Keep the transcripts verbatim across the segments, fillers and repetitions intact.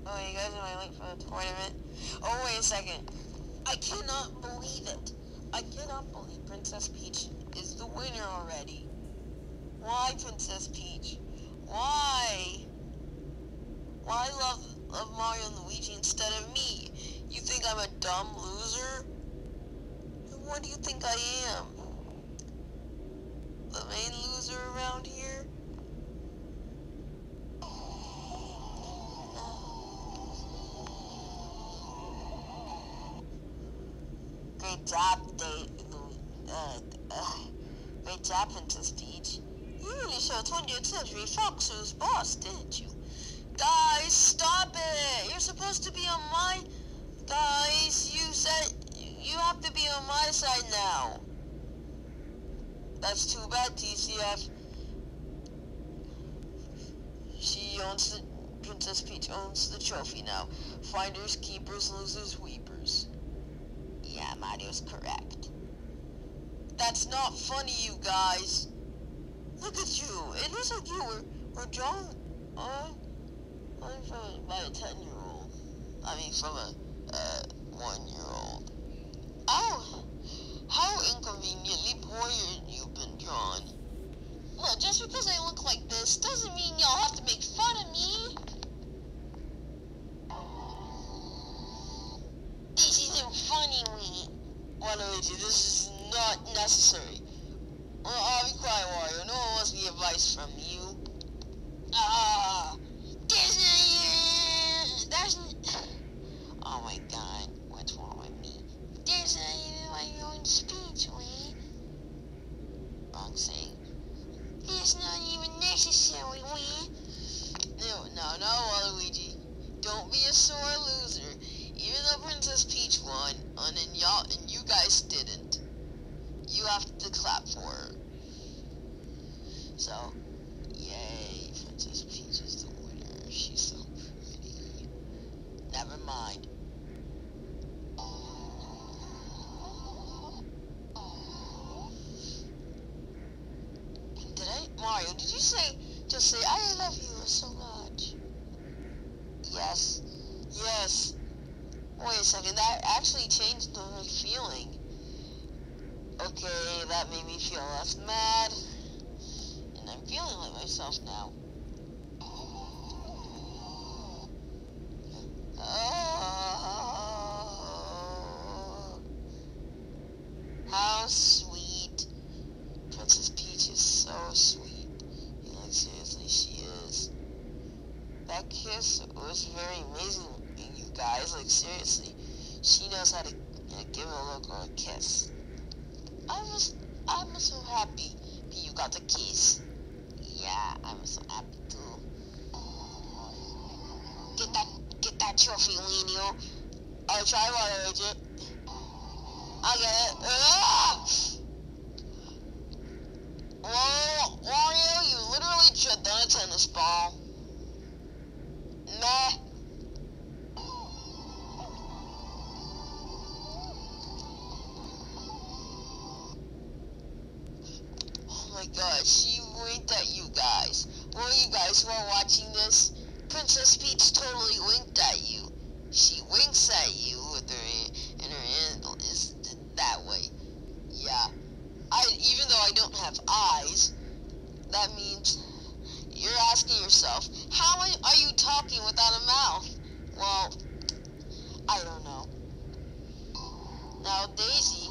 Oh, you guys are late for the tournament? Oh, wait a second. I cannot believe it. I cannot believe Princess Peach is the winner already. Why, Princess Peach? Why? Why love, love Mario and Luigi instead of me? You think I'm a dumb loser? What do you think I am? The main loser around here? Great job, Dave. Uh, uh, great job, Princess Peach. You really showed twentieth Century Fox who's boss, didn't you? Guys, stop it! You're supposed to be on my... Guys, you said you have to be on my side now. That's too bad, T C F. She owns the... Princess Peach owns the trophy now. Finders, keepers, losers, weepers. Yeah, Mario's correct. That's not funny, you guys. Look at you. It looks like you were, were drawn... Uh, I'm from about a ten-year-old. I mean, from a uh, one-year-old. Oh, how inconveniently poor you've been drawn. Look, just because I look like this doesn't mean y'all have to make fun of me. This isn't funny, Lee. Well, Luigi, this is not necessary. Well, I'll be quiet, Wario. No one wants the advice from you. Ah, there's no... There's no... Oh my god, what's wrong with me? There's not even my own speech, Lee. Wrong saying. It's not even necessary, Lee. No, no, no, Waluigi. Don't be a sore loser. Even though Princess Peach won, and, and y'all, and you guys didn't, you have to clap for her. So, yay, Princess Peach is the winner. She's so pretty. Never mind. Did I, Mario, did you say, just say, I love you so much? Yes. Yes. Wait a second, that actually changed my feeling. Okay, that made me feel less mad. And I'm feeling like myself now. Oh, how sweet. Princess Peach is so sweet. Like, seriously, she is. That kiss was very amazing, you guys. Like, seriously. She knows how to you know, give a look or a kiss. I was, I'm so happy you got the kiss. Yeah, I'm so happy too. Get that, get that trophy, Lenio. I'll try to reach it. I'll get it. Ah! Whoa, Wario, you literally tripped on a tennis ball. Meh. Oh my god, she winked at you guys. Well, you guys who are watching this, Princess Peach totally winked at you. She winks at you with her, and her hand is that way. Yeah. I, even though I don't have eyes, that means you're asking yourself, how are you talking without a mouth? Well, I don't know. Now, Daisy...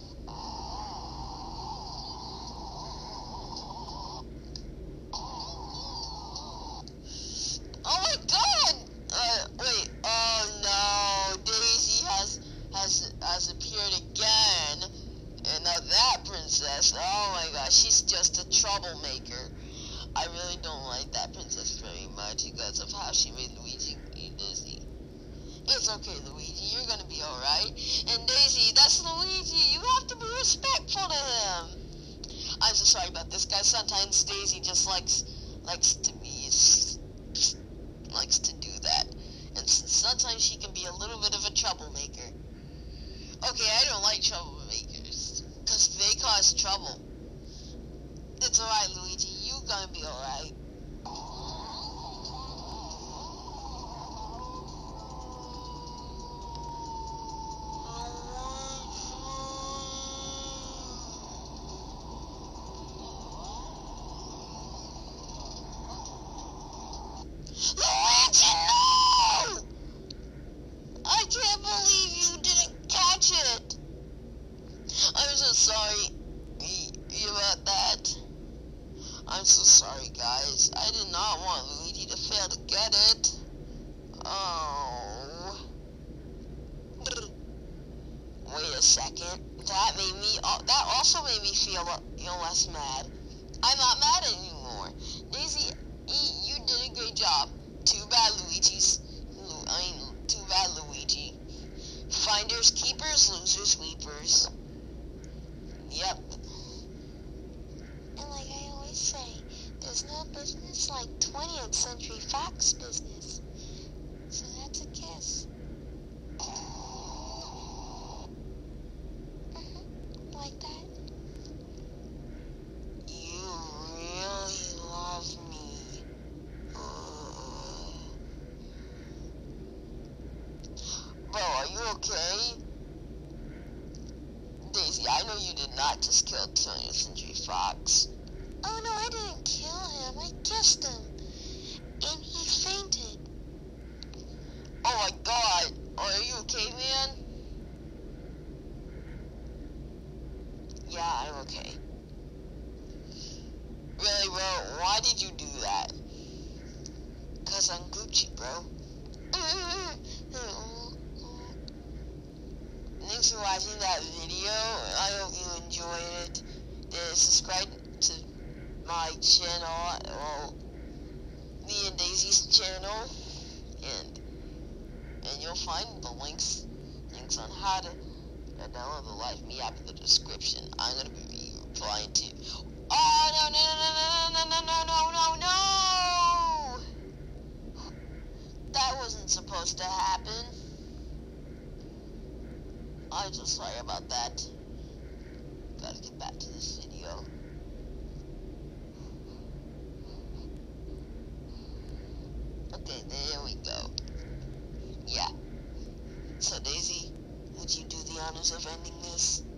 Oh my god! Uh, wait, oh no, Daisy has, has, has appeared again. And now that princess, oh my gosh, she's just a troublemaker. I really don't like that princess very much because of how she made Luigi dizzy. It's okay, Luigi, you're gonna be alright. And Daisy, that's Luigi, you have to be respectful to him. I'm so sorry about this, guys. Sometimes Daisy just likes, likes to be, likes to do that. And sometimes she can be a little bit of a troublemaker. Okay, I don't like troublemakers, because they cause trouble. It's alright, Luigi, you gonna be alright. that made me, uh, that also made me feel, you know, less mad. I'm not mad anymore. Daisy, you did a great job. Too bad Luigi's, I mean, too bad Luigi. Finders, keepers, losers, weepers. Yep. And like I always say, there's no business like twentieth Century Fox business. So that's a kiss. Mm-hmm. Like that. You really love me. Uh, Bro, are you okay? Daisy, I know you did not just kill twentieth Century Fox. Oh no, I didn't kill him. I kissed him. And he fainted. Oh my god. Oh, are you okay, man? Yeah, I'm okay. Really, bro? Why did you do that? Cause I'm Gucci, bro. Thanks for watching that video. I hope you enjoyed it. Uh, subscribe to my channel, well, me and Daisy's channel, and and you'll find the links links on how to uh, download the Live Me app in the description. I'm gonna be replying to. Oh no no no no no no no no no no! That wasn't supposed to happen. I'm so sorry about that. Gotta get back to this video. Okay, there we go. Yeah. So Daisy, would you do the honors of ending this?